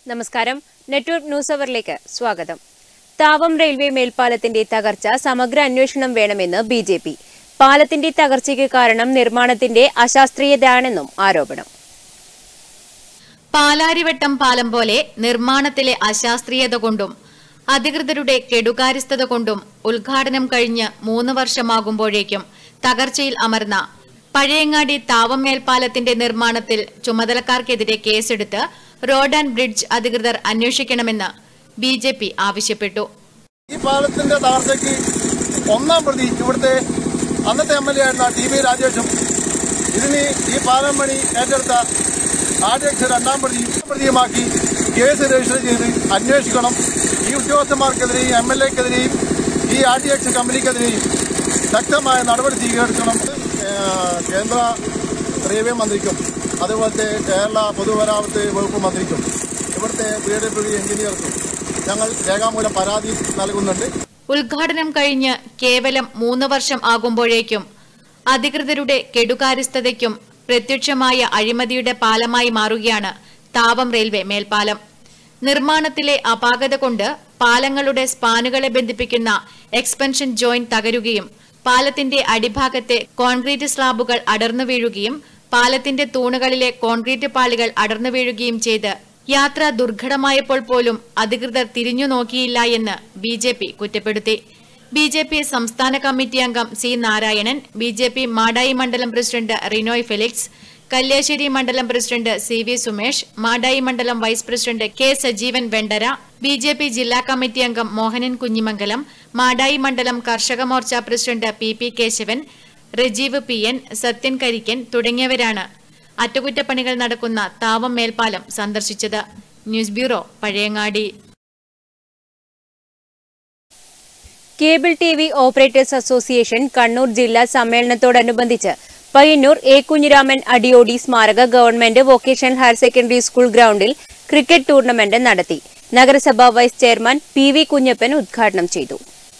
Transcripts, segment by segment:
നമസ്കാരം. Network news അവറിലേക്ക് സ്വാഗതം. Thavam railway മേൽപ്പാലത്തിന്റെ തകർച്ച സമഗ്ര അന്വേഷണം വേണമെന്ന് ബിജെപി. പാലത്തിന്റെ തകർച്ചയ്ക്ക് കാരണം നിർമ്മാണത്തിന്റെ അശാസ്ത്രീയതയാണെന്നും ആരോപണം. പാലാരിവട്ടം പാലം പോലെ നിർമ്മാണത്തിലെ അശാസ്ത്രീയത കൊണ്ടും അധികൃതരുടെ കെടുകാര്യസ്ഥത കൊണ്ടും ഉദ്ഘാടനം കഴിഞ്ഞ് 3 വർഷമാകുമ്പോഴേക്കും തകർച്ചയിൽ അമർന്ന പഴയങ്ങാടി താവം മേൽപ്പാലത്തിന്റെ നിർമ്മാണത്തിൽ ചുമതലക്കാർക്കെതിരെ കേസെടുത്ത് റോഡ് ആൻഡ് ബ്രിഡ്ജ് അധികൃതർ അന്വേഷിക്കണമെന്ന് ബിജെപി ആവശ്യപ്പെട്ടു. ഈ പാലത്തിന്റെ തകർച്ചയ്ക്ക് ഒന്നാം പ്രതി ഇവിടുത്തെ അന്നത്തെ എംഎൽഎ ആയിരുന്ന ടി വി രാജേഷും ഇതിന് ഈ പാലം പണി ഏറ്റെടുത്ത ആർഡിഎക്സ് രണ്ടാം പ്രതിയുമാക്കി കേസ് രജിസ്റ്റർ ചെയ്ത് അന്വേഷിക്കണം. ഈ ഉദ്യോഗസ്ഥന്മാർക്കെതിരെയും എംഎൽഎക്കെതിരെയും ഈ ആർഡിഎക്സ് കമ്പനിക്കെതിരെയും ശക്തമായ നടപടി സ്വീകരിക്കണം. കേന്ദ്ര റെയിൽവേ മന്ത്രിക്കും അതുപോലത്തെ കേരള പൊതുമരാമത്ത് വകുപ്പ് മന്ത്രിക്കും ഇവിടുത്തെ PWD എഞ്ചിനീയർക്കും ഞങ്ങൾ രേഖാമൂലം പരാതി നൽകുന്നുണ്ട്. ഉദ്ഘാടനം കഴിഞ്ഞ് കേവലം 3 വർഷം ആകുമ്പോഴേക്കും അധികൃതരുടെ കെടുകാര്യസ്ഥതയ്ക്കും പ്രത്യക്ഷമായ അഴിമതിയുടെ പാലമായി മാറുകയാണ് താവം റെയിൽവേ മേൽപ്പാലം. നിർമ്മാണത്തിലെ അപാകത കൊണ്ട് പാലങ്ങളുടെ സ്പാനുകളെ ബന്ധിപ്പിക്കുന്ന എക്സ്പെൻഷൻ ജോയിന്റ് തകരുകയും പാലത്തിന്റെ അടിഭാഗത്തെ കോൺക്രീറ്റ് സ്ലാബുകൾ അടർന്നു വീഴുകയും പാലത്തിന്റെ തൂണുകളിലെ കോൺക്രീറ്റ് പാളികൾ അടർന്നു വീഴുകയും ചെയ്ത് യാത്ര ദുർഘടമായപ്പോൾ പോലും അധികൃതർ തിരിഞ്ഞു നോക്കിയില്ല എന്ന് ബിജെപി കുറ്റപ്പെടുത്തി. ബിജെപി സംസ്ഥാന കമ്മിറ്റി അംഗം സി നാരായണൻ, ബിജെപി മാടായി മണ്ഡലം പ്രസിഡന്റ് റിനോയ് ഫെലിക്സ്, കല്യാശ്ശേരി മണ്ഡലം പ്രസിഡന്റ് CV സുമേഷ്, മാടായി മണ്ഡലം vice president K Sajeevan Vendara, BJP ജില്ലാ കമ്മിറ്റി അംഗം മോഹനൻ കുഞ്ഞിമംഗലം, മാടായി മണ്ഡലം Karshaka Morcha president PP Kesavan, Rajeev PN, Sathyan Karikkan തുടങ്ങിയവരാണ് അറ്റകുറ്റപ്പണികൾ നടക്കുന്ന താവം മേൽപ്പാലം സന്ദർശിച്ചത്. News bureau, Pazhayangadi. Cable TV operators association Kannur ജില്ലാ സമ്മേളനത്തോടനുബന്ധിച്ച് പയ്യന്നൂർ A. കുഞ്ഞിരാമൻ അടിയോടി സ്മാരക government vocational higher secondary school ഗ്രൌണ്ടിൽ ക്രിക്കറ്റ് ടൂർണമെന്റ് നടത്തി. നഗരസഭാ വൈസ് ചെയർമാൻ PV കുഞ്ഞപ്പൻ ഉദ്ഘാടനം ചെയ്തു.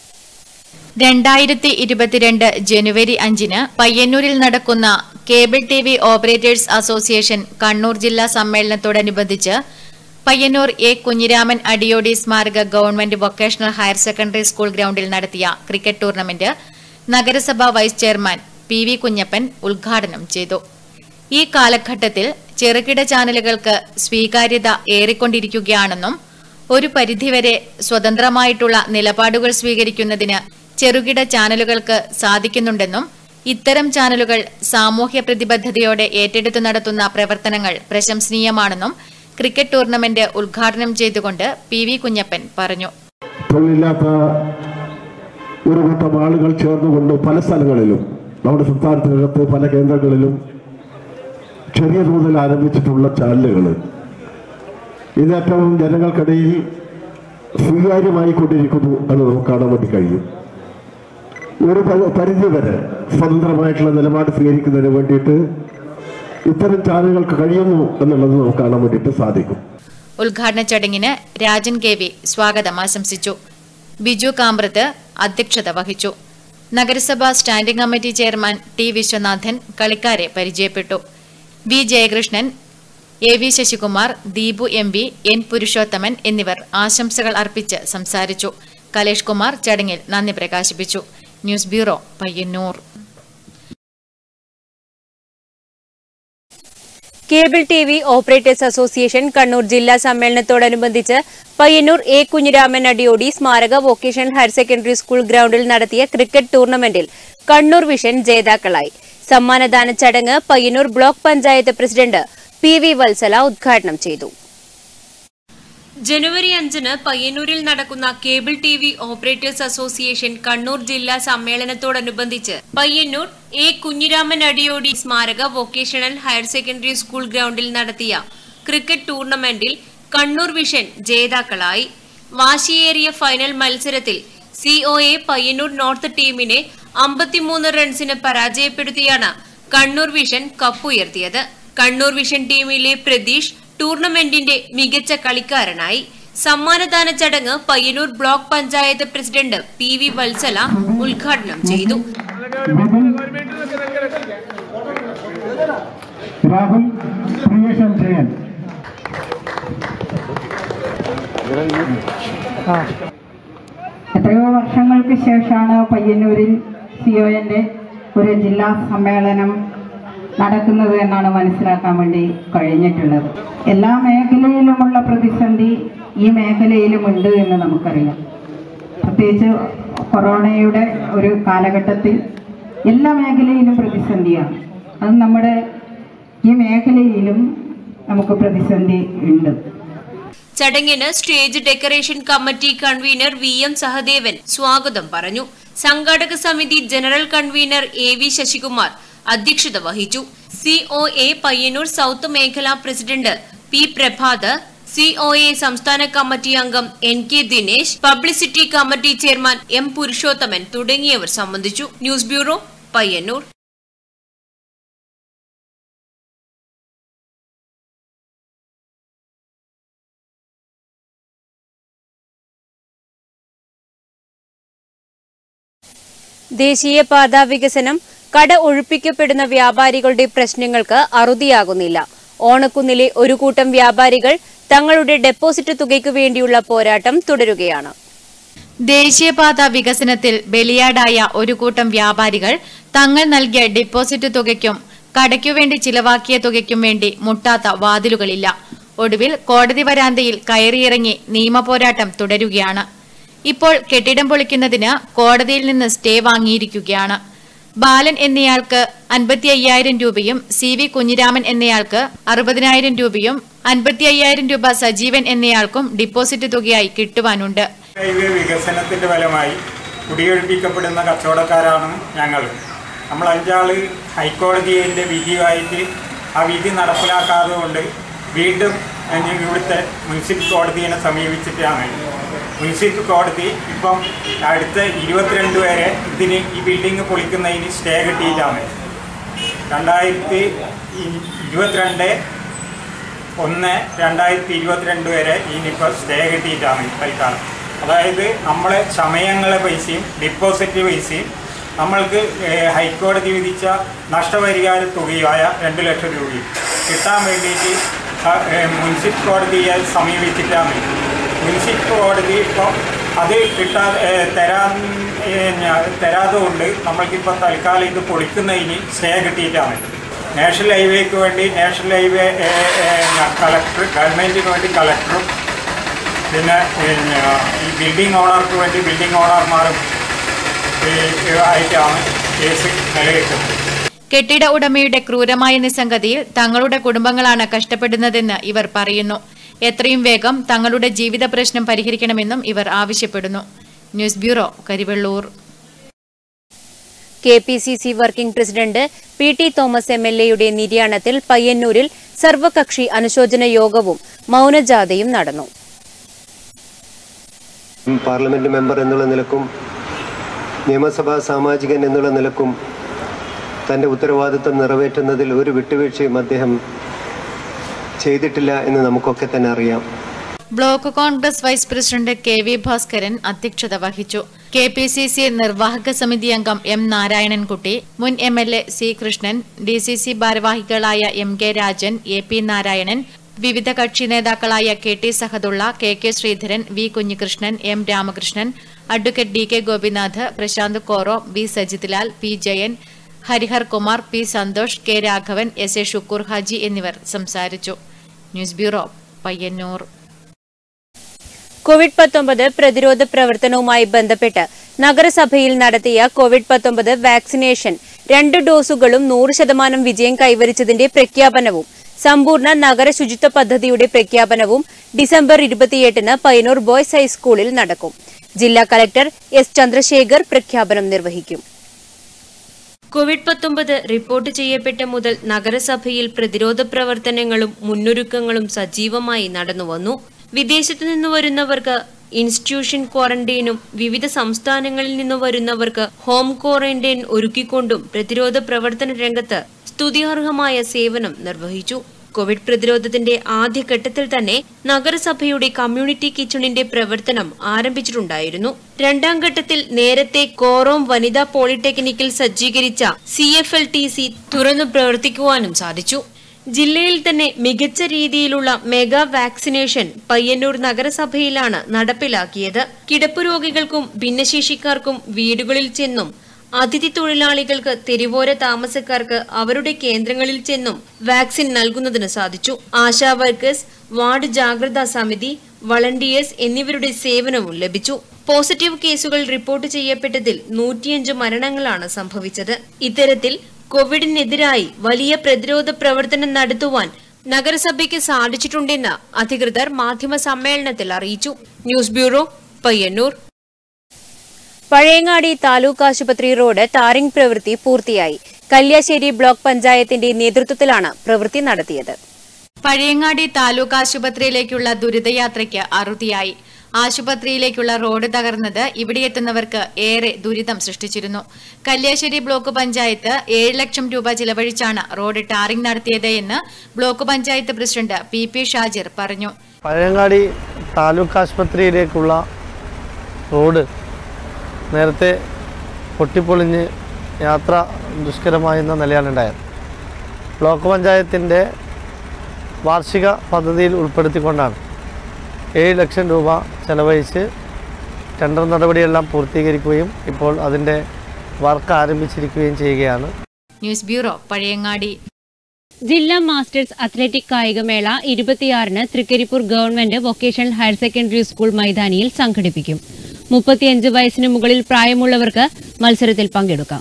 2022 ജനുവരി 5 പയ്യന്നൂരിൽ നടക്കുന്ന cable TV operators association Kannur ജില്ലാ സമ്മേളനത്തോടനുബന്ധിച്ച് പയ്യന്നൂർ A. കുഞ്ഞിരാമൻ അടിയോടി സ്മാരക government vocational higher secondary school ഗ്രൌണ്ടിൽ നടത്തിയ ക്രിക്കറ്റ് ടൂർണമെന്റ് നഗരസഭാ വൈസ് ചെയർമാൻ PV കുഞ്ഞപ്പൻ ഉദ്ഘാടനം ചെയ്തു. ഈ കാലഘട്ടത്തിൽ ചെറുകിട ചാനലുകൾക്ക് സ്വീകാര്യത ഏറിക്കൊണ്ടിരിക്കുകയാണെന്നും ഒരു പരിധിവരെ സ്വതന്ത്രമായിട്ടുള്ള നിലപാടുകൾ സ്വീകരിക്കുന്നതിന് ചെറുകിട ചാനലുകൾക്ക് സാധിക്കുന്നുണ്ടെന്നും ഇത്തരം ചാനലുകൾ സാമൂഹ്യ പ്രതിബദ്ധതയോടെ ഏറ്റെടുത്തു നടത്തുന്ന പ്രവർത്തനങ്ങൾ പ്രശംസനീയമാണെന്നും ക്രിക്കറ്റ് ടൂർണമെന്റ് ഉദ്ഘാടനം ചെയ്തുകൊണ്ട് PV കുഞ്ഞപ്പൻ പറഞ്ഞു. തൊഴിലില്ലാത്ത ഒരു കൂട്ടം ആളുകൾ ചേർന്നുകൊണ്ട് പല സ്ഥലങ്ങളിലും നമ്മുടെ സംസ്ഥാനത്തിനകത്ത് പല കേന്ദ്രങ്ങളിലും ചെറിയ തോതിൽ ആരംഭിച്ചിട്ടുള്ള ചാനലുകൾ ഇതേറ്റവും ജനങ്ങൾക്കിടയിൽ സ്വീകാര്യമായി കൊണ്ടിരിക്കുന്നു എന്ന് നമുക്ക് കാണാൻ വേണ്ടി കഴിയും. ഒരു പരിധിവരെ സ്വതന്ത്രമായിട്ടുള്ള നിലപാട് സ്വീകരിക്കുന്നതിന് വേണ്ടിയിട്ട് ഇത്തരം ചാനലുകൾക്ക് കഴിയുന്നു എന്നുള്ളത് നമുക്ക് കാണാൻ വേണ്ടിയിട്ട് സാധിക്കും. ഉദ്ഘാടന ചടങ്ങിന് രാജൻ KV സ്വാഗതം ആശംസിച്ചു. ബിജു കാമ്പ്രത്ത് അധ്യക്ഷത വഹിച്ചു. നഗരസഭാ standing committee chairman T. Viswanathan കളിക്കാരെ പരിചയപ്പെട്ടു. V. Jayakrishnan, AV Sasikumar, Deepu MV, N. Purushothaman എന്നിവർ ആശംസകൾ അർപ്പിച്ച് സംസാരിച്ചു. കലേഷ് കുമാർ ചടങ്ങിൽ നന്ദി പ്രകാശിപ്പിച്ചു. News bureau, Payyannur. Cable TV operators association Kannur ജില്ലാ സമ്മേളനത്തോടനുബന്ധിച്ച് പയ്യന്നൂർ A. കുഞ്ഞിരാമൻ അടിയോടി സ്മാരക വൊക്കേഷണൽ ഹയർ സെക്കൻഡറി സ്കൂൾ ഗ്രൌണ്ടിൽ നടത്തിയ ക്രിക്കറ്റ് ടൂർണമെന്റിൽ കണ്ണൂർ വിഷൻ ജേതാക്കളായി. സമ്മാനദാന ചടങ്ങ് Payyannur block panchayat president PV Valsala ഉദ്ഘാടനം ചെയ്തു. ജനുവരി 5 പയ്യന്നൂരിൽ നടക്കുന്ന cable TV operators association Kannur ജില്ലാ സമ്മേളനത്തോടനുബന്ധിച്ച് പയ്യന്നൂർ A. കുഞ്ഞിരാമൻ അടിയോടി സ്മാരക വൊക്കേഷണൽ ഹയർ സെക്കൻഡറി സ്കൂൾ ഗ്രൌണ്ടിൽ നടത്തിയ ക്രിക്കറ്റ് ടൂർണമെന്റിൽ കണ്ണൂർ വിഷൻ ജേതാക്കളായി. വാശിയേറിയ ഫൈനൽ മത്സരത്തിൽ COA പയ്യന്നൂർ നോർത്ത് ടീമിനെ 53 റൺസിന് പരാജയപ്പെടുത്തിയാണ് കണ്ണൂർ വിഷൻ കപ്പുയർത്തിയത്. കണ്ണൂർ വിഷൻ ടീമിലെ പ്രതീഷ് ടൂർണമെന്റിന്റെ മികച്ച കളിക്കാരനായി. സമ്മാനദാന ചടങ്ങ് Payyannur block panchayat president PV Valsala ഉദ്ഘാടനം ചെയ്തു. രാഹുൽ ക്രിയേഷൻ ചെയ്യാൻ എത്രയോ വർഷങ്ങൾക്ക് ശേഷമാണ് പയ്യന്നൂരിൽ സിഒന്റെ ഒരു ജില്ലാ സമ്മേളനം നടക്കുന്നത് എന്നാണ് മനസ്സിലാക്കാൻ വേണ്ടി കഴിഞ്ഞിട്ടുള്ളത്. എല്ലാ മേഖലയിലുമുള്ള പ്രതിസന്ധി ഈ മേഖലയിലുമുണ്ട് എന്ന് നമുക്കറിയാം. പ്രത്യേകിച്ച് കൊറോണയുടെ ഒരു കാലഘട്ടത്തിൽ എല്ലാ മേഖലയിലും പ്രതിസന്ധിയാണ്. അത് നമ്മുടെ ഈ മേഖലയിലും നമുക്ക് പ്രതിസന്ധി ഉണ്ട്. ചടങ്ങിന് stage decoration committee convener VM Sahadevan സ്വാഗതം പറഞ്ഞു. സംഘാടക സമിതി ജനറൽ കൺവീനർ AV ശശികുമാർ അധ്യക്ഷത വഹിച്ചു. COA പയ്യന്നൂർ സൗത്ത് മേഖലാ പ്രസിഡന്റ് P പ്രഭാത്, COA സംസ്ഥാന കമ്മിറ്റി അംഗം NK Dinesh, publicity committee chairman M Purushothaman തുടങ്ങിയവർ സംബന്ധിച്ചു. News bureau, Payyannur. ദേശീയപാതാ വികസനം കട ഒഴിപ്പിക്കപ്പെടുന്ന വ്യാപാരികളുടെ പ്രശ്നങ്ങൾക്ക് അറുതിയാകുന്നില്ല. ഓണക്കുന്നിലെ ഒരു കൂട്ടം വ്യാപാരികൾ തങ്ങളുടെ ഡെപ്പോസിറ്റ് തുകയ്ക്കു വേണ്ടിയുള്ള പോരാട്ടം തുടരുകയാണ്. ദേശീയപാത വികസനത്തിൽ ബലിയാടായ ഒരു കൂട്ടം വ്യാപാരികൾ തങ്ങൾ നൽകിയ ഡെപ്പോസിറ്റ് തുകയ്ക്കും കടയ്ക്കുവേണ്ടി ചിലവാക്കിയ തുകയ്ക്കും വേണ്ടി മുട്ടാത്ത വാതിലുകളില്ല. ഒടുവിൽ കോടതി വരാന്തയിൽ കയറിയിറങ്ങി നിയമപോരാട്ടം തുടരുകയാണ്. ഇപ്പോൾ കെട്ടിടം പൊളിക്കുന്നതിന് കോടതിയിൽ നിന്ന് സ്റ്റേ വാങ്ങിയിരിക്കുകയാണ്. ബാലൻ എന്നയാൾക്ക് 55,000 രൂപയും CV കുഞ്ഞിരാമൻ എന്നയാൾക്ക് 60,000 രൂപയും 55,000 രൂപ സജീവൻ എന്നയാൾക്കും ഡിപ്പോസിറ്റ് തുകയായി കിട്ടുവാനുണ്ട്. ഹൈവേ വികസനത്തിന്റെ ഫലമായി കുടിയൊഴിപ്പിക്കപ്പെടുന്ന കച്ചവടക്കാരാണ് ഞങ്ങൾ. നമ്മൾ 5 ആള് ഹൈക്കോടതിയുടെ വിധിയായിട്ട് ആ വിധി നടപ്പിലാക്കാതെ കൊണ്ട് വീണ്ടും ഇവിടുത്തെ മുനിസിപ്പൽ കോടതിയെ സമീപിച്ചിട്ടാണ്. മുനിസിപ്പൽ കോടതി ഇപ്പം അടുത്ത 22 വരെ ഇതിന് ഈ ബിൽഡിംഗ് പൊളിക്കുന്നതിന് സ്റ്റേ കിട്ടിയിട്ടാണ്. 2022 വരെ ഇതിനിപ്പോൾ സ്റ്റേ കിട്ടിയിട്ടാണ് തൽക്കാലം. അതായത് നമ്മളെ സമയങ്ങളെ പൈസയും ഡിപ്പോസിറ്റ് പൈസയും നമ്മൾക്ക് ഹൈക്കോടതി വിധിച്ച നഷ്ടപരിഹാര തുകയായ 2 ലക്ഷം രൂപയും കിട്ടാൻ വേണ്ടിയിട്ട് മുനിസിപ്പൽ കോടതിയെ സമീപിച്ചിട്ടാണ്. മുനിസിപ്പൽ കോടതി ഇപ്പം അത് തരാതെ കൊണ്ട് നമ്മൾക്കിപ്പോൾ തൽക്കാലം ഇത് പൊളിക്കുന്നതിന് സ്റ്റേ കിട്ടിയിട്ടാണ്. നാഷണൽ ഹൈവേക്ക് വേണ്ടി നാഷണൽ ഹൈവേ കളക്ടർ, ഗവൺമെൻറ്റിന് വേണ്ടി കളക്ടറും പിന്നെ ഈ ബിൽഡിംഗ് ഓണർക്ക് വേണ്ടി ബിൽഡിംഗ് ഓണർമാരും ആയിട്ടാണ് കേസ് നിലനിൽക്കുന്നത്. കെട്ടിട ഉടമയുടെ ക്രൂരമായ നിസ്സംഗതിയിൽ തങ്ങളുടെ കുടുംബങ്ങളാണ് കഷ്ടപ്പെടുന്നതെന്ന് ഇവർ പറയുന്നു. എത്രയും വേഗം തങ്ങളുടെ ജീവിത പ്രശ്നം പരിഹരിക്കണമെന്നും ഇവർ ആവശ്യപ്പെടുന്നു. News bureau, Karivellur. KPCC working president PT Thomas MLAയുടെ നിര്യാണത്തിൽ പയ്യന്നൂരിൽ സർവകക്ഷി അനുശോചന യോഗവും മൗനജാഥയും നടന്നു. പാർലമെന്റ് മെമ്പർ എന്നുള്ള നിലക്കും നിയമസഭാ സാമാജികൻ എന്നുള്ള നിലക്കും തന്റെ ഉത്തരവാദിത്വം നിറവേറ്റുന്നതിൽ ഒരു വിട്ടുവീഴ്ചയും അദ്ദേഹം ചെയ്തിട്ടില്ല എന്ന് നമുക്കൊക്കെ തന്നെ അറിയാം. Block Congress vice president KV Bhaskaran അധ്യക്ഷത വഹിച്ചു. KPCC നിർവാഹക സമിതി അംഗം M നാരായണൻകുട്ടി, മുൻ MLA C കൃഷ്ണൻ, DCC ഭാരവാഹികളായ MK രാജൻ, AP നാരായണൻ, വിവിധ കക്ഷി നേതാക്കളായ KT Sahadulla, KK Sreedharan, V Kunhikrishnan, M Ramakrishnan, advocate DK Gopinath, Prasanth Koro, B Sajith Lal, P Jayan, Harihar Kumar, P Santhosh, K Raghavan, SA Shukkur Haji എന്നിവർ സംസാരിച്ചു. News bureau, Payyanur. കോവിഡ്-19 പ്രതിരോധ പ്രവർത്തനവുമായി ബന്ധപ്പെട്ട് നഗരസഭയിൽ നടത്തിയ കോവിഡ്-19 വാക്സിനേഷൻ 2 ഡോസുകളും 100% വിജയം കൈവരിച്ചതിന്റെ പ്രഖ്യാപനവും സമ്പൂർണ്ണ നഗര ശുചിത്വ പദ്ധതിയുടെ പ്രഖ്യാപനവും ഡിസംബർ 28-ന് പയ്യന്നൂർ ബോയ്സ് ഹൈസ്കൂളിൽ നടക്കും. ജില്ലാ കളക്ടർ S ചന്ദ്രശേഖർ പ്രഖ്യാപനം നിർവഹിക്കും. കോവിഡ്-19 റിപ്പോർട്ട് ചെയ്യപ്പെട്ട മുതൽ നഗരസഭയിൽ പ്രതിരോധ പ്രവർത്തനങ്ങളും മുന്നൊരുക്കങ്ങളും സജീവമായി നടന്നുവന്നു. വിദേശത്തു നിന്ന് വരുന്നവർക്ക് ഇൻസ്റ്റിറ്റ്യൂഷൻ ക്വാറന്റൈനും വിവിധ സംസ്ഥാനങ്ങളിൽ നിന്ന് വരുന്നവർക്ക് ഹോം ക്വാറന്റൈൻ ഒരുക്കിക്കൊണ്ടും പ്രതിരോധ പ്രവർത്തന രംഗത്ത് സ്തുത്യർഹമായ സേവനം നിർവഹിച്ചു. കോവിഡ് പ്രതിരോധത്തിന്റെ ആദ്യഘട്ടത്തിൽ തന്നെ നഗരസഭയുടെ കമ്മ്യൂണിറ്റി കിച്ചണിന്റെ പ്രവർത്തനം ആരംഭിച്ചിട്ടുണ്ടായിരുന്നു. 2ാം ഘട്ടത്തിൽ നേരത്തെ കോറോം വനിതാ പോളിടെക്നിക്കിൽ സജ്ജീകരിച്ച CFLTC തുറന്നു പ്രവർത്തിക്കുവാനും സാധിച്ചു. ജില്ലയിൽ തന്നെ മികച്ച രീതിയിലുള്ള മെഗാ വാക്സിനേഷൻ പയ്യന്നൂർ നഗരസഭയിലാണ് നടപ്പിലാക്കിയത്. കിടപ്പു രോഗികൾക്കും ഭിന്നശേഷിക്കാർക്കും വീടുകളിൽ ചെന്നും അതിഥി തൊഴിലാളികൾക്ക് തെരുവോര താമസക്കാർക്ക് അവരുടെ കേന്ദ്രങ്ങളിൽ ചെന്നും വാക്സിൻ നൽകുന്നതിന് സാധിച്ചു. ആശാ വർക്കേഴ്സ്, വാർഡ് ജാഗ്രതാ സമിതി, വളണ്ടിയേഴ്സ് എന്നിവരുടെ സേവനവും ലഭിച്ചു. പോസിറ്റീവ് കേസുകൾ റിപ്പോർട്ട് ചെയ്യപ്പെട്ടതിൽ 105 മരണങ്ങളാണ് സംഭവിച്ചത്. ഇത്തരത്തിൽ കോവിഡിനെതിരായി വലിയ പ്രതിരോധ പ്രവർത്തനം നടത്തുവാൻ നഗരസഭയ്ക്ക് സാധിച്ചിട്ടുണ്ടെന്ന് അധികൃതർ മാധ്യമ സമ്മേളനത്തിൽ അറിയിച്ചു. News bureau, Payyannur. പഴയങ്ങാടി താലൂക്ക് ആശുപത്രി റോഡ് ടാറിംഗ് പ്രവൃത്തി പൂർത്തിയായി. കല്യാശ്ശേരി ബ്ലോക്ക് പഞ്ചായത്തിന്റെ നേതൃത്വത്തിലാണ് പ്രവൃത്തി നടത്തിയത്. പഴയങ്ങാടി താലൂക്ക് ആശുപത്രിയിലേക്കുള്ള ദുരിതയാത്രയ്ക്ക് അറുതിയായി. ആശുപത്രിയിലേക്കുള്ള റോഡ് തകർന്നത് ഇവിടെയെത്തുന്നവർക്ക് ഏറെ ദുരിതം സൃഷ്ടിച്ചിരുന്നു. കല്യാശ്ശേരി ബ്ലോക്ക് പഞ്ചായത്ത് 7 ലക്ഷം രൂപ ചിലവഴിച്ചാണ് റോഡ് ടാറിംഗ് നടത്തിയത് എന്ന് block panchayat president P Shajir പറഞ്ഞു. പഴയങ്ങാടി താലൂക്ക് ആശുപത്രിയിലേക്കുള്ള റോഡ് നേരത്തെ പൊട്ടിപ്പൊളിഞ്ഞ് യാത്ര ദുഷ്കരമായിരുന്ന നിലയാണുണ്ടായത്. ബ്ലോക്ക് പഞ്ചായത്തിൻ്റെ വാർഷിക പദ്ധതിയിൽ ഉൾപ്പെടുത്തിക്കൊണ്ടാണ് 7 ലക്ഷം രൂപ ചെലവഴിച്ച് ടെൻഡർ നടപടിയെല്ലാം പൂർത്തീകരിക്കുകയും ഇപ്പോൾ അതിൻ്റെ വർക്ക് ആരംഭിച്ചിരിക്കുകയും ചെയ്യുകയാണ്. News bureau, Pazhayangadi. ജില്ലാ മാസ്റ്റേഴ്സ് അത്ലറ്റിക് കായികമേള 26-ന് Trikaripur government vocational higher secondary school മൈതാനിയിൽ സംഘടിപ്പിക്കും. 35 വയസ്സിന് മുകളിൽ പ്രായമുള്ളവർക്ക് മത്സരത്തിൽ പങ്കെടുക്കാം.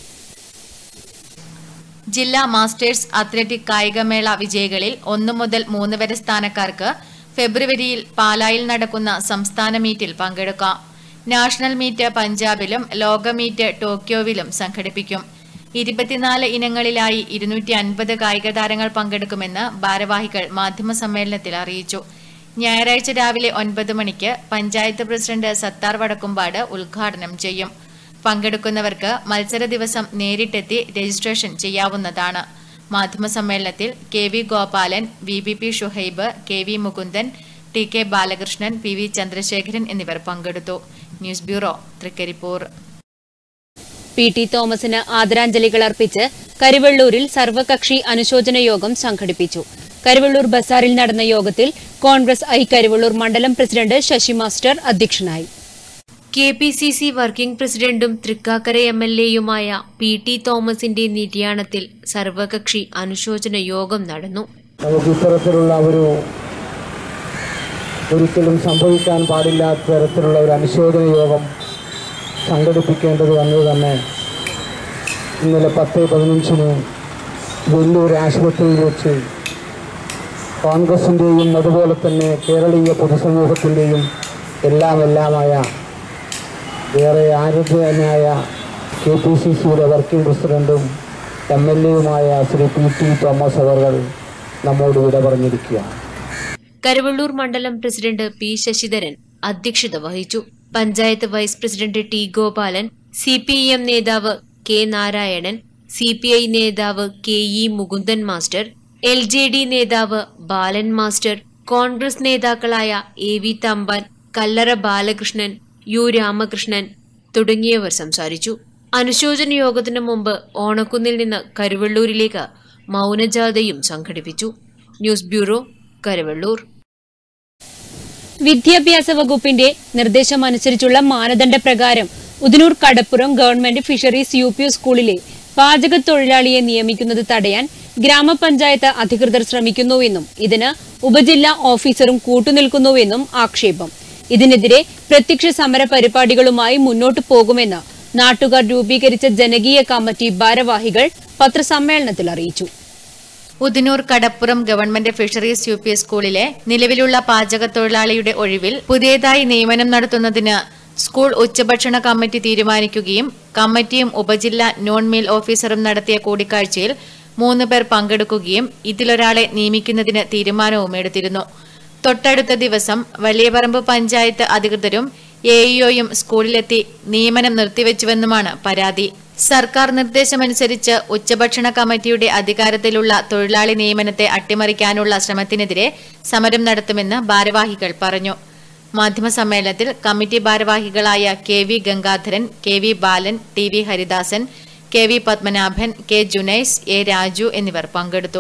ജില്ലാ മാസ്റ്റേഴ്സ് അത്ലറ്റിക് കായികമേള വിജയികളിൽ 1 മുതൽ 3 വരെ സ്ഥാനക്കാർക്ക് ഫെബ്രുവരിയിൽ പാലായിൽ നടക്കുന്ന സംസ്ഥാന മീറ്റിൽ പങ്കെടുക്കാം. നാഷണൽ മീറ്റ് പഞ്ചാബിലും ലോക മീറ്റ് ടോക്കിയോവിലും സംഘടിപ്പിക്കും. 24 ഇനങ്ങളിലായി 250 കായിക താരങ്ങൾ പങ്കെടുക്കുമെന്ന് ഭാരവാഹികൾ മാധ്യമസമ്മേളനത്തിൽ അറിയിച്ചു. ഞായറാഴ്ച രാവിലെ 9 മണിക്ക് പഞ്ചായത്ത് പ്രസിഡന്റ് സത്താർ വടക്കുംപാട് ഉദ്ഘാടനം ചെയ്യും. പങ്കെടുക്കുന്നവർക്ക് മത്സര ദിവസം നേരിട്ടെത്തി രജിസ്ട്രേഷൻ ചെയ്യാവുന്നതാണ്. മാധ്യമസമ്മേളനത്തിൽ KV. Gopalan, VBP. Shuhaib, KV. Mukundan, TK. Balakrishnan, PV. Chandrasekharan എന്നിവർ പങ്കെടുത്തു. News bureau, Trikaripur. പി.ടി. തോമസിന് ആദരാഞ്ജലികൾ അർപ്പിച്ച് കരുവള്ളൂരിൽ സർവകക്ഷി അനുശോചന യോഗം സംഘടിപ്പിച്ചു. കരുവള്ളൂർ ബസാറിൽ നടന്ന യോഗത്തിൽ കോൺഗ്രസ് ഐ കരുവള്ളൂർ മണ്ഡലം പ്രസിഡന്റ് ശശി മാസ്റ്റർ അധ്യക്ഷനായി. കെ.പി.സി.സി വർക്കിംഗ് പ്രസിഡന്റും തൃക്കാക്കര എം.എൽ.എയുമായ പി.ടി. തോമസിന്റെ നിര്യാണത്തിൽ സർവകക്ഷി അനുശോചന യോഗം നടന്നു. നമുക്ക് ഇത്തരത്തിലുള്ള ഒരിക്കലും സംഭവിക്കാൻ പാടില്ലാത്ത തരത്തിലുള്ള ഒരു അനുശോചന യോഗം സംഘടിപ്പിക്കേണ്ടത് വന്നത് തന്നെ ഇന്നലെ 10:15 വെല്ലൂർ ആശുപത്രിയിൽ വെച്ച് കോൺഗ്രസിൻ്റെയും അതുപോലെ തന്നെ കേരളീയ പൊതുസമൂഹത്തിൻ്റെയും എല്ലാമായ ഏറെ ആരാധനായ കെ.പി.സി.സിയുടെ വർക്കിംഗ് പ്രസിഡന്റും എം.എൽ.എയുമായ ശ്രീ പി.ടി. തോമസ് അവർ നമ്മോട് വിട പറഞ്ഞിരിക്കുകയാണ്. കരുവള്ളൂർ മണ്ഡലം പ്രസിഡന്റ് പി. ശശിധരൻ അധ്യക്ഷത വഹിച്ചു. Panchayat vice president T. Gopalan, CPM നേതാവ് കെ. നാരായണൻ, CPI നേതാവ് കെ.ഇ. മുകുന്ദൻ മാസ്റ്റർ, LJD നേതാവ് ബാലൻ മാസ്റ്റർ, കോൺഗ്രസ് നേതാക്കളായ A.V. തമ്പാൻ, കല്ലറ ബാലകൃഷ്ണൻ, യു. രാമകൃഷ്ണൻ തുടങ്ങിയവർ സംസാരിച്ചു. അനുശോചന യോഗത്തിനു മുമ്പ് ഓണക്കുന്നിൽ നിന്ന് കരുവള്ളൂരിലേക്ക് മൗനജാഥയും സംഘടിപ്പിച്ചു. News bureau, Karuvallur. വിദ്യാഭ്യാസ വകുപ്പിന്റെ നിർദ്ദേശമനുസരിച്ചുള്ള മാനദണ്ഡപ്രകാരം Udanur Kadappuram government fisheries UP സ്കൂളിലെ പാചക തൊഴിലാളിയെ നിയമിക്കുന്നത് തടയാൻ ഗ്രാമപഞ്ചായത്ത് അധികൃതർ ശ്രമിക്കുന്നുവെന്നും ഇതിന് ഉപജില്ലാ ഓഫീസറും കൂട്ടുനിൽക്കുന്നുവെന്നും ആക്ഷേപം. ഇതിനെതിരെ പ്രത്യക്ഷ സമര പരിപാടികളുമായി മുന്നോട്ടു പോകുമെന്ന് നാട്ടുകാർ രൂപീകരിച്ച ജനകീയ കമ്മിറ്റി ഭാരവാഹികൾ പത്രസമ്മേളനത്തിൽ അറിയിച്ചു. Udanur Kadappuram government fisheries UP സ്കൂളിലെ നിലവിലുള്ള പാചക തൊഴിലാളിയുടെ ഒഴിവിൽ പുതിയതായി നിയമനം നടത്തുന്നതിന് സ്കൂൾ ഉച്ചഭക്ഷണ കമ്മിറ്റി തീരുമാനിക്കുകയും കമ്മിറ്റിയും ഉപജില്ലാ നോൺ മീൽ ഓഫീസറും നടത്തിയ കൂടിക്കാഴ്ചയിൽ 3 പേർ പങ്കെടുക്കുകയും ഇതിലൊരാളെ നിയമിക്കുന്നതിന് തീരുമാനവും എടുത്തിരുന്നു. തൊട്ടടുത്ത ദിവസം വലിയപറമ്പ് പഞ്ചായത്ത് അധികൃതരും AEOയും സ്കൂളിലെത്തി നിയമനം നിർത്തിവെച്ചുവെന്നുമാണ് പരാതി. സർക്കാർ നിർദ്ദേശമനുസരിച്ച് ഉച്ചഭക്ഷണ കമ്മിറ്റിയുടെ അധികാരത്തിലുള്ള തൊഴിലാളി നിയമനത്തെ അട്ടിമറിക്കാനുള്ള ശ്രമത്തിനെതിരെ സമരം നടത്തുമെന്ന് ഭാരവാഹികൾ പറഞ്ഞു. മാധ്യമസമ്മേളനത്തിൽ കമ്മിറ്റി ഭാരവാഹികളായ KV Gangadharan, KV Balan, TV Haridasan, KV Padmanabhan, K Junais, A Raju എന്നിവർ പങ്കെടുത്തു.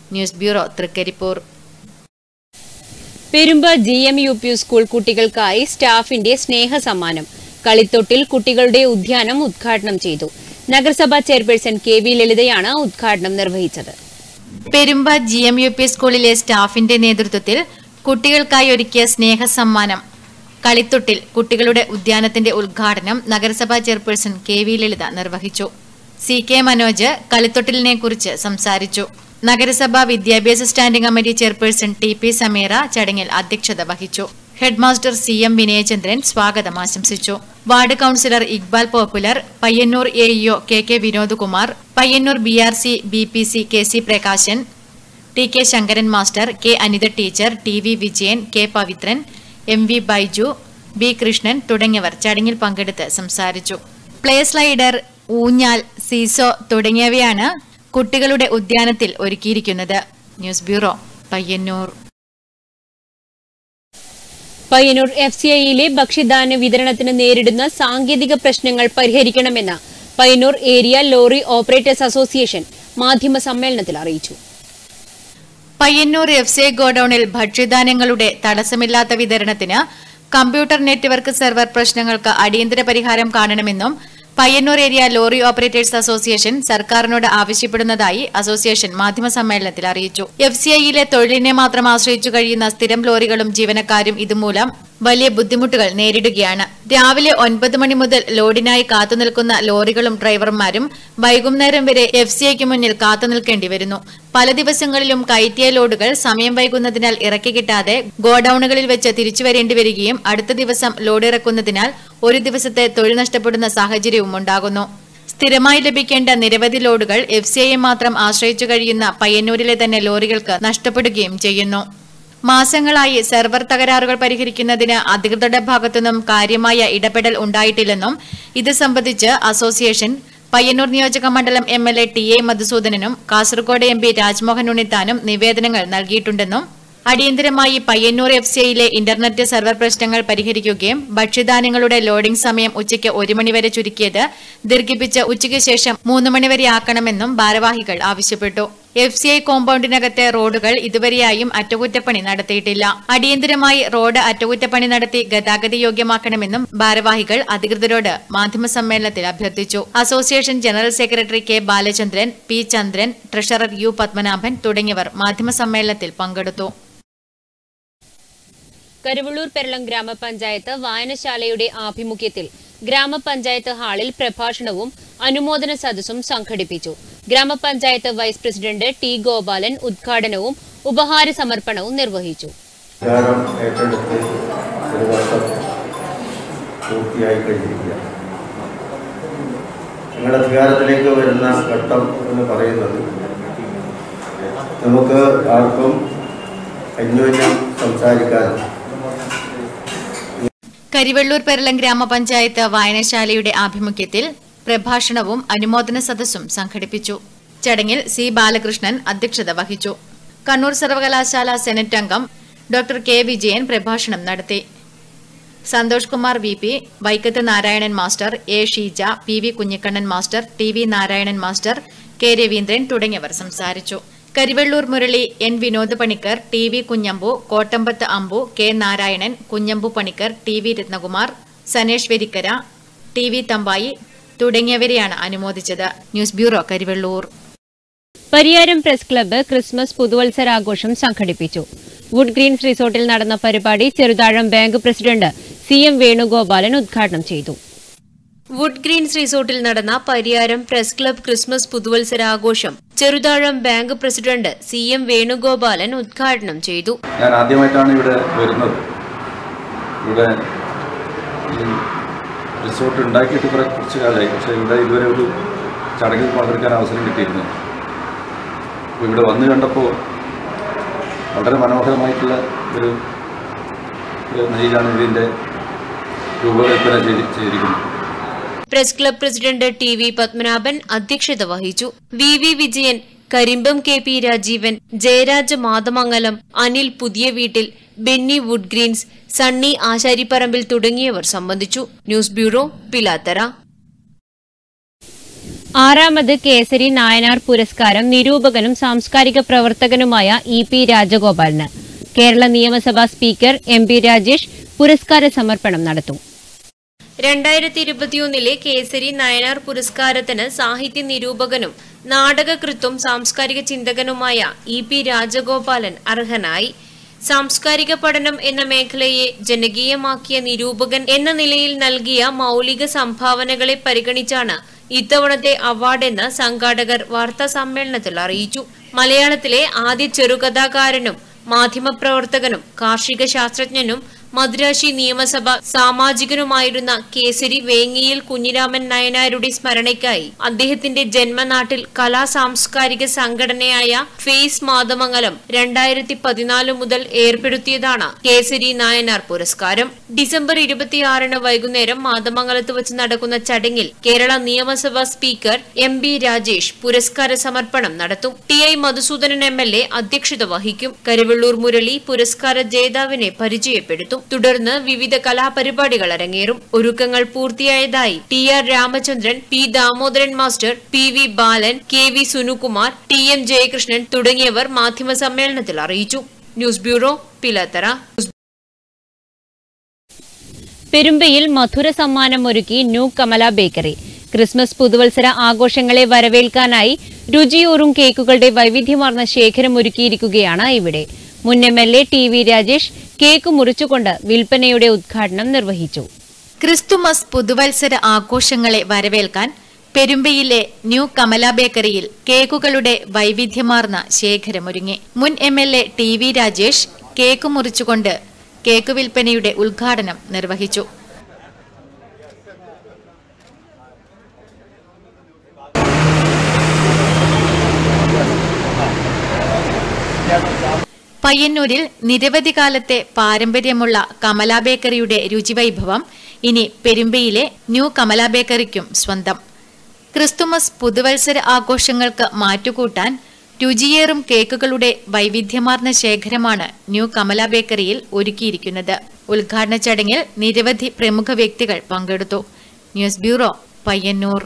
News bureau Trikaripur. Perumba GMUP school കുട്ടികൾക്കായി സ്റ്റാഫിന്റെ സ്നേഹ സമ്മാനം. കളിത്തൊട്ടിൽ കുട്ടികളുടെ ഉദ്യാനം ഉദ്ഘാടനം ചെയ്തു. നഗരസഭാ ചെയർപേഴ്സൺ KV ലളിതയാണ് ഉദ്ഘാടനം നിർവഹിച്ചത്. പെരുമ്പ GMUP സ്കൂളിലെ സ്റ്റാഫിന്റെ നേതൃത്വത്തിൽ കുട്ടികൾക്കായി ഒരുക്കിയ സ്നേഹ സമ്മാനം കളിത്തൊട്ടിൽ കുട്ടികളുടെ ഉദ്യാനത്തിന്റെ ഉദ്ഘാടനം നഗരസഭാ ചെയർപേഴ്സൺ KV ലളിത നിർവഹിച്ചു. CK മനോജ് കളിത്തൊട്ടിലിനെ കുറിച്ച് സംസാരിച്ചു. നഗരസഭാ വിദ്യാഭ്യാസ standing committee chairperson TP Sameera ചടങ്ങിൽ അധ്യക്ഷത വഹിച്ചു. ഹെഡ്മാസ്റ്റർ CM വിനയചന്ദ്രൻ സ്വാഗതം ആശംസിച്ചു. Ward councillor Iqbal Popular, Payyannur AEO KK Vinodkumar, Payyannur BRC BPC KC Prakashan, TK Sankaran master, K Anitha teacher, TV Vijayan, K Pavithran, MV Baiju, B Krishnan തുടങ്ങിയവർ ചടങ്ങിൽ പങ്കെടുത്ത് സംസാരിച്ചു. പ്ലേ സ്ലൈഡർ, ഊഞ്ഞാൽ, സീസോ തുടങ്ങിയവയാണ് കുട്ടികളുടെ ഉദ്യാനത്തിൽ ഒരുക്കിയിരിക്കുന്നത്. News bureau Payyannur. പയ്യന്നൂർ FCIയിലെ ഭക്ഷ്യധാന്യ വിതരണത്തിന് നേരിടുന്ന സാങ്കേതിക പ്രശ്നങ്ങൾ പരിഹരിക്കണമെന്ന് Payyannur area lorry operators association മാധ്യമ സമ്മേളനത്തിൽ അറിയിച്ചു. പയ്യന്നൂർ FCI ഗോഡൌണിൽ ഭക്ഷ്യധാന്യങ്ങളുടെ തടസ്സമില്ലാത്ത വിതരണത്തിന് കമ്പ്യൂട്ടർ നെറ്റ്വർക്ക് സെർവർ പ്രശ്നങ്ങൾക്ക് അടിയന്തര പരിഹാരം കാണണമെന്നും Payyanur area lorry operators association സർക്കാരിനോട് ആവശ്യപ്പെടുന്നതായി അസോസിയേഷൻ മാധ്യമസമ്മേളനത്തിൽ അറിയിച്ചു. FCIയിലെ തൊഴിലിനെ മാത്രം ആശ്രയിച്ചു കഴിയുന്ന സ്ഥിരം ലോറികളും ജീവനക്കാരും ഇതുമൂലം വലിയ ബുദ്ധിമുട്ടുകൾ നേരിടുകയാണ്. രാവിലെ 9 മണി മുതൽ ലോഡിനായി കാത്തുനിൽക്കുന്ന ലോറികളും ഡ്രൈവർമാരും വൈകുന്നേരം വരെ FCIക്ക് മുന്നിൽ കാത്തുനിൽക്കേണ്ടി വരുന്നു. പല ദിവസങ്ങളിലും കയറ്റിയ ലോഡുകൾ സമയം വൈകുന്നതിനാൽ ഇറക്കി കിട്ടാതെ ഗോഡൌണുകളിൽ വെച്ച് തിരിച്ചുവരേണ്ടി വരികയും അടുത്ത ദിവസം ലോഡ് ഇറക്കുന്നതിനാൽ ഒരു ദിവസത്തെ തൊഴിൽ നഷ്ടപ്പെടുന്ന സാഹചര്യവും ഉണ്ടാകുന്നു. സ്ഥിരമായി ലഭിക്കേണ്ട നിരവധി ലോഡുകൾ FCIയെ മാത്രം ആശ്രയിച്ചു കഴിയുന്ന പയ്യന്നൂരിലെ തന്നെ ലോറികൾക്ക് നഷ്ടപ്പെടുകയും ചെയ്യുന്നു. മാസങ്ങളായി സെർവർ തകരാറുകൾ പരിഹരിക്കുന്നതിന് അധികൃതരുടെ ഭാഗത്തുനിന്നും കാര്യമായ ഇടപെടൽ ഉണ്ടായിട്ടില്ലെന്നും ഇത് സംബന്ധിച്ച് അസോസിയേഷൻ പയ്യന്നൂർ നിയോജക മണ്ഡലം MLA TA മധുസൂദനനും Kasaragod MP Rajmohan ഉണ്ണിത്താനും നിവേദനങ്ങൾ നൽകിയിട്ടുണ്ടെന്നും അടിയന്തരമായി പയ്യന്നൂർ FCIയിലെ ഇന്റർനെറ്റ് സെർവർ പ്രശ്നങ്ങൾ പരിഹരിക്കുകയും ഭക്ഷ്യധാന്യങ്ങളുടെ ലോഡിംഗ് സമയം ഉച്ചയ്ക്ക് 1 മണിവരെ ചുരുക്കിയത് ദീർഘിപ്പിച്ച് ഉച്ചയ്ക്ക് ശേഷം 3 മണിവരെയാക്കണമെന്നും ഭാരവാഹികൾ ആവശ്യപ്പെട്ടു. FCI കോമ്പൌണ്ടിനകത്തെ റോഡുകൾ ഇതുവരെയായും അറ്റകുറ്റപ്പണി നടത്തിയിട്ടില്ല. അടിയന്തരമായി റോഡ് അറ്റകുറ്റപ്പണി നടത്തി ഗതാഗത യോഗ്യമാക്കണമെന്നും ഭാരവാഹികൾ അധികൃതരോട് മാധ്യമസമ്മേളനത്തിൽ അഭ്യർത്ഥിച്ചു. Association general secretary K Balachandran, P Chandran, treasurer U Padmanabhan തുടങ്ങിയവർ മാധ്യമസമ്മേളനത്തിൽ പങ്കെടുത്തു. കരുവള്ളൂർ പെരളം ഗ്രാമപഞ്ചായത്ത് വായനശാലയുടെ ആഭിമുഖ്യത്തിൽ ഗ്രാമപഞ്ചായത്ത് ഹാളിൽ പ്രഭാഷണവും അനുമോദന സദസ്സും സംഘടിപ്പിച്ചു. ഗ്രാമപഞ്ചായത്ത് വൈസ് പ്രസിഡന്റ് T ഗോപാലൻ ഉദ്ഘാടനവും ഉപഹാര സമർപ്പണവും നിർവഹിച്ചു. ഞങ്ങളുടെ അധികാരത്തിലേക്ക് വരുന്ന ഘട്ടം എന്ന് പറയുന്നത് നമുക്ക് ആർക്കും അന്യോന്യം സംസാരിക്കാനും. കരിവള്ളൂർ പെരളം ഗ്രാമപഞ്ചായത്ത് വായനശാലയുടെ ആഭിമുഖ്യത്തിൽ പ്രഭാഷണവും അനുമോദന സദസ്സും സംഘടിപ്പിച്ചു. ചടങ്ങിൽ C ബാലകൃഷ്ണൻ അധ്യക്ഷത വഹിച്ചു. കണ്ണൂർ സർവകലാശാല സെനറ്റ് അംഗം ഡോക്ടർ K വിജയൻ പ്രഭാഷണം നടത്തി. Santhosh Kumar VP, Vaikkath Narayanan master, A Sheeja, PV Kunhikannan master, TV Narayanan master, K Raveendran തുടങ്ങിയവർ സംസാരിച്ചു. Karivellur Murali, N Vinod Panicker, TV Kunhambu, Kottambath Ambu, K Narayanan, Kunhambu Panicker, TV Ratnakumar, Sanesh Verikkara, TV Thampayi തുടങ്ങിയവരെയാണ് അനുമോദിച്ചത്. News bureau Karivellur. Pariyaram press club Christmas പുതുവത്സരാഘോഷം സംഘടിപ്പിച്ചു. വുഡ് ഗ്രീൻസ് റിസോർട്ടിൽ നടന്ന പരിപാടി Cheruthazham bank president CM Venugopalan ഉദ്ഘാടനം ചെയ്തു. വുഡ് ഗ്രീൻസ് റിസോർട്ടിൽ നടന്ന പരിയാരം പ്രസ് ക്ലബ്ബ് ക്രിസ്മസ് പുതുവത്സരാഘോഷം Cheruthazham bank president CM Venugopalan ഉദ്ഘാടനം ചെയ്തു. ഞാൻ ആദ്യമായിട്ടാണ് ഇവിടെ വരുന്നത്. ഇവിടെ റിസോർട്ട് ഉണ്ടാക്കിയിട്ട് കുറച്ച് കാലമായി, പക്ഷേ ഇവിടെ ഇതുവരെ ഒരു ചടങ്ങിൽ പങ്കെടുക്കാൻ അവസരം കിട്ടിയിരുന്നു. അപ്പോൾ ഇവിടെ വന്നു കണ്ടപ്പോൾ വളരെ മനോഹരമായിട്ടുള്ള ഒരു നിലയിലാണ് ഇതിൻ്റെ രൂപകൽപ്പന ചെയ്തിരിക്കുന്നത്. Press club president TV Padmanabhan അധ്യക്ഷത വഹിച്ചു. VV വിജയൻ, കരിമ്പം KP രാജീവൻ, ജയരാജ മാതമംഗലം, അനിൽ പുതിയ വീട്ടിൽ, ബെന്നി വുഡ് ഗ്രീൻസ്, സണ്ണി ആശാരിപ്പറമ്പിൽ തുടങ്ങിയവർ സംബന്ധിച്ചു. News bureau Pilathara. ആറാമത് കേസരി നായനാർ പുരസ്കാരം നിരൂപകനും സാംസ്കാരിക പ്രവർത്തകനുമായ EP രാജഗോപാലിന്. കേരള നിയമസഭാ സ്പീക്കർ MP രാജേഷ് പുരസ്കാര സമർപ്പണം നടത്തും. 2021 കേസരി നായനാർ പുരസ്കാരത്തിന് സാഹിത്യ നിരൂപകനും നാടകകൃത്തും സാംസ്കാരിക ചിന്തകനുമായ EP രാജഗോപാലൻ അർഹനായി. സാംസ്കാരിക പഠനം എന്ന മേഖലയെ ജനകീയമാക്കിയ നിരൂപകൻ എന്ന നിലയിൽ നൽകിയ മൌലിക സംഭാവനകളെ പരിഗണിച്ചാണ് ഇത്തവണത്തെ അവാർഡെന്ന് സംഘാടകർ വാർത്താസമ്മേളനത്തിൽ അറിയിച്ചു. മലയാളത്തിലെ ആദ്യ ചെറുകഥാകാരനും മാധ്യമപ്രവർത്തകനും കാർഷിക ശാസ്ത്രജ്ഞനും മദുരാശി നിയമസഭ സാമാജികനുമായിരുന്ന കേസരി വേങ്ങിയിൽ കുഞ്ഞിരാമൻ നായനാരുടെ സ്മരണയ്ക്കായി അദ്ദേഹത്തിന്റെ ജന്മനാട്ടിൽ കലാ സാംസ്കാരിക സംഘടനയായ ഫേസ് മാതമംഗലം 2014 മുതൽ ഏർപ്പെടുത്തിയതാണ് കേസരി നായനാർ പുരസ്കാരം. ഡിസംബർ 26 വൈകുന്നേരം മാതമംഗലത്ത് വെച്ച് നടക്കുന്ന ചടങ്ങിൽ കേരള നിയമസഭാ സ്പീക്കർ MP രാജേഷ് പുരസ്കാര സമർപ്പണം നടത്തും. TI മധുസൂദനൻ MLA അധ്യക്ഷത വഹിക്കും. കരുവള്ളൂർ മുരളി പുരസ്കാര ജേതാവിനെ പരിചയപ്പെടുത്തും. തുടർന്ന് വിവിധ കലാപരിപാടികൾ അരങ്ങേറും. ഒരുക്കങ്ങൾ പൂർത്തിയായതായി TR Ramachandran, P Damodaran master, PV Balan, KV Sunukumar, TM Jayakrishnan തുടങ്ങിയവർ മാധ്യമ സമ്മേളനത്തിൽ അറിയിച്ചു. News bureau, Pilathara. പെരുമ്പയിൽ മധുര സമ്മാനം ഒരുക്കി ന്യൂ കമല ബേക്കറി. ക്രിസ്മസ് പുതുവത്സര ആഘോഷങ്ങളെ വരവേൽക്കാനായി രുചിയൂറും കേക്കുകളുടെ വൈവിധ്യമാർന്ന ശേഖരം ഒരുക്കിയിരിക്കുകയാണ് ഇവിടെ. മുൻ MLA TV രാജേഷ് കേക്ക് മുറിച്ചുകൊണ്ട് വിൽപ്പനയുടെ ഉദ്ഘാടനം നിർവഹിച്ചു. ക്രിസ്തുമസ് പുതുവത്സര ആഘോഷങ്ങളെ വരവേൽക്കാൻ പെരുമ്പയിലെ ന്യൂ കമല ബേക്കറിയിൽ കേക്കുകളുടെ വൈവിധ്യമാർന്ന ശേഖരമൊരുങ്ങി. മുൻ MLA TV രാജേഷ് കേക്ക് മുറിച്ചുകൊണ്ട് കേക്ക് വിൽപ്പനയുടെ ഉദ്ഘാടനം നിർവഹിച്ചു. പയ്യന്നൂരിൽ നിരവധി കാലത്തെ പാരമ്പര്യമുള്ള കമല ബേക്കറിയുടെ രുചിവൈഭവം ഇനി പെരുമ്പയിലെ ന്യൂ കമല ബേക്കറിക്കും സ്വന്തം. ക്രിസ്തുമസ് പുതുവത്സര ആഘോഷങ്ങൾക്ക് മാറ്റുകൂട്ടാൻ രുചിയേറും കേക്കുകളുടെ വൈവിധ്യമാർന്ന ശേഖരമാണ് ന്യൂ കമല ബേക്കറിയിൽ ഒരുക്കിയിരിക്കുന്നത്. ഉദ്ഘാടന ചടങ്ങിൽ നിരവധി പ്രമുഖ വ്യക്തികൾ പങ്കെടുത്തു. News bureau, Payyanur.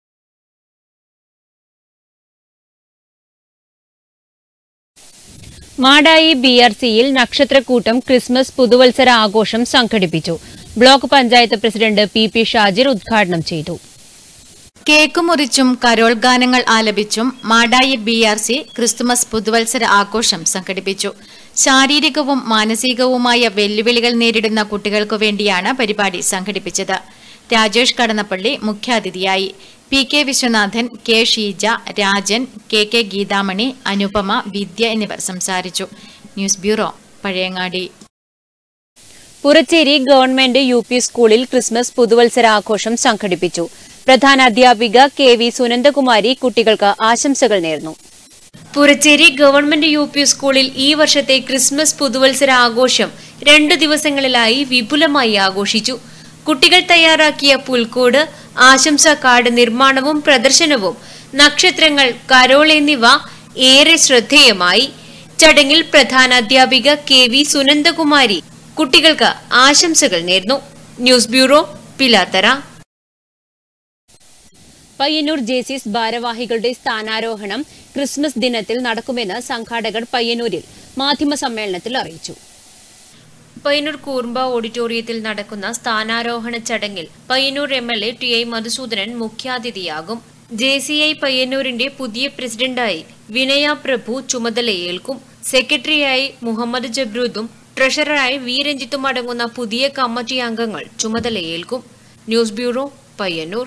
മാടായി BRCയിൽ നക്ഷത്രക്കൂട്ടം ക്രിസ്മസ് പുതുവത്സര ആഘോഷം സംഘടിപ്പിച്ചു. Block panchayat president PP Shajir ഉദ്ഘാടനം ചെയ്തു. കേക്ക് മുറിച്ചും കരോൾ ഗാനങ്ങൾ ആലപിച്ചും മാടായി BRC ക്രിസ്തുമസ് പുതുവത്സര ആഘോഷം സംഘടിപ്പിച്ചു. ശാരീരികവും മാനസികവുമായ വെല്ലുവിളികൾ നേരിടുന്ന കുട്ടികൾക്കു വേണ്ടിയാണ് പരിപാടി സംഘടിപ്പിച്ചത്. രാജേഷ് കടന്നപ്പള്ളി മുഖ്യാതിഥിയായി. PK Viswanathan, K Sheeja, Rajan, KK Geethamani, Anupama, Vidya എന്നിവർ സംസാരിച്ചു. News bureau, Pazhayangadi. Puracheri government UP സ്കൂളിൽ ക്രിസ്മസ് പുതുവത്സര ആഘോഷം സംഘടിപ്പിച്ചു. പ്രധാന അധ്യാപിക KV സുനന്ദകുമാരി കുട്ടികൾക്ക് ആശംസകൾ നേർന്നു. പുറച്ചേരി ഗവൺമെന്റ് UP സ്കൂളിൽ ഈ വർഷത്തെ ക്രിസ്മസ് പുതുവത്സര ആഘോഷം 2 ദിവസങ്ങളിലായി വിപുലമായി ആഘോഷിച്ചു. കുട്ടികൾ തയ്യാറാക്കിയ പുൽക്കൂട്, ആശംസാ കാർഡ് നിർമ്മാണവും പ്രദർശനവും, നക്ഷത്രങ്ങൾ, കരോൾ എന്നിവ ഏറെ ശ്രദ്ധേയമായി. ചടങ്ങിൽ പ്രധാന അധ്യാപിക KV സുനന്ദകുമാരി കുട്ടികൾക്ക് ആശംസകൾ നേർന്നു. News bureau, Pilathara. Payyanur JCS ഭാരവാഹികളുടെ സ്ഥാനാരോഹണം ക്രിസ്മസ് ദിനത്തിൽ നടക്കുമെന്ന് സംഘാടകർ പയ്യന്നൂരിൽ മാധ്യമ സമ്മേളനത്തിൽ അറിയിച്ചു. പയ്യന്നൂർ കൂർമ്പ ഓഡിറ്റോറിയത്തിൽ നടക്കുന്ന സ്ഥാനാരോഹണ ചടങ്ങിൽ പയ്യന്നൂർ MLA TI മധുസൂദനൻ മുഖ്യാതിഥിയാകും. JCI പയ്യന്നൂരിന്റെ പുതിയ പ്രസിഡന്റായി വിനയ പ്രഭു ചുമതലയേൽക്കും. സെക്രട്ടറിയായി മുഹമ്മദ് ജബ്രൂദും ട്രഷററായി V രഞ്ജിത്തും അടങ്ങുന്ന പുതിയ കമ്മിറ്റി അംഗങ്ങൾ ചുമതലയേൽക്കും. News bureau, Payyanur.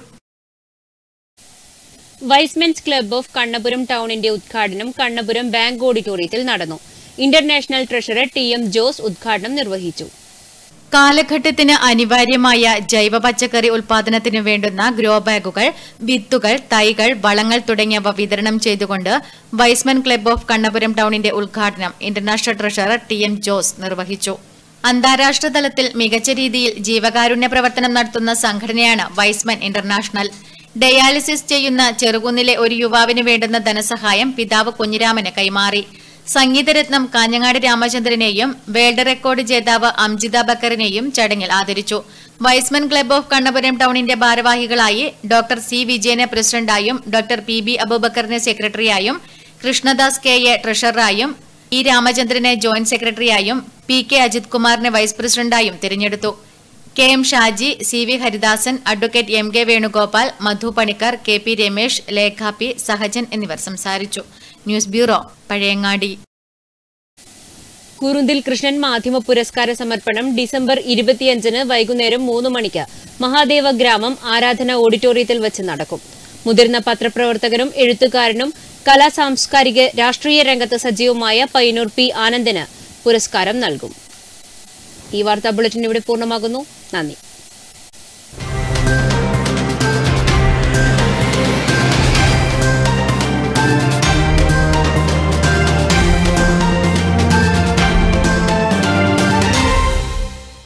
Y's men's club of Kannapuram ടൗണിന്റെ ഉദ്ഘാടനം കണ്ണപുരം ബാങ്ക് ഓഡിറ്റോറിയത്തിൽ നടന്നു. ഇന്റർനാഷണൽ ട്രഷറർ TM ജോസ് ഉദ്ഘാടനം നിർവഹിച്ചു. കാലഘട്ടത്തിന് അനിവാര്യമായ ജൈവ പച്ചക്കറി ഉൽപാദനത്തിന് വേണ്ടുന്ന ഗ്രോ ബാഗുകൾ, വിത്തുകൾ, തൈകൾ, വളങ്ങൾ തുടങ്ങിയവ വിതരണം ചെയ്തുകൊണ്ട് വൈസ്മെൻ ക്ലബ്ബ് ഓഫ് കണ്ണപുരം ടൗണിന്റെ ഉദ്ഘാടനം ഇന്റർനാഷണൽ ട്രഷറർ TM ജോസ് നിർവഹിച്ചു. അന്താരാഷ്ട്ര തലത്തിൽ മികച്ച രീതിയിൽ ജീവകാരുണ്യ പ്രവർത്തനം നടത്തുന്ന സംഘടനയാണ് വൈസ്മെൻ ഇന്റർനാഷണൽ. ഡയാലിസിസ് ചെയ്യുന്ന ചെറുകുന്നിലെ ഒരു യുവാവിന് വേണ്ടുന്ന ധനസഹായം പിതാവ് കുഞ്ഞിരാമന് കൈമാറി. സംഗീതരത്നം കാഞ്ഞങ്ങാട് രാമചന്ദ്രനെയും വേൾഡ് റെക്കോർഡ് ജേതാവ് അംജിത ബക്കറിനെയും ചടങ്ങിൽ ആദരിച്ചു. വൈസ്മൻ ക്ലബ്ബ് ഓഫ് കണ്ണപുരം ടൌണിന്റെ ഭാരവാഹികളായി ഡോക്ടർ സി വിജയനെ പ്രസിഡന്റായും ഡോക്ടർ PB അബൂബക്കറിനെ സെക്രട്ടറിയായും കൃഷ്ണദാസ് KA ട്രഷററായും E രാമചന്ദ്രനെ ജോയിന്റ് സെക്രട്ടറിയായും PK അജിത് കുമാറിനെ വൈസ് പ്രസിഡന്റായും തിരഞ്ഞെടുത്തു. KM Shaji, CV Haridasan, advocate MK Venugopal, Madhu Panicker, KP Ramesh, Lekha P Sahajan എന്നിവർ സംസാരിച്ചു. News bureau, Pazhayangadi. കുറുന്തിൽ കൃഷ്ണൻ മാധ്യമ പുരസ്കാര സമർപ്പണം ഡിസംബർ 25-ന് വൈകുന്നേരം 3 മണിക്ക് മഹാദേവ ഗ്രാമം ആരാധന ഓഡിറ്റോറിയത്തിൽ വെച്ച് നടക്കും. മുതിർന്ന പത്രപ്രവർത്തകനും എഴുത്തുകാരനും കലാ സാംസ്കാരിക രാഷ്ട്രീയ രംഗത്ത് സജീവമായ പയ്യന്നൂർ P ആനന്ദന് പുരസ്കാരം നൽകും. ഈ വാർത്താ ബുള്ളറ്റിൻ ഇവിടെ പൂർണ്ണമാകുന്നു. നന്ദി.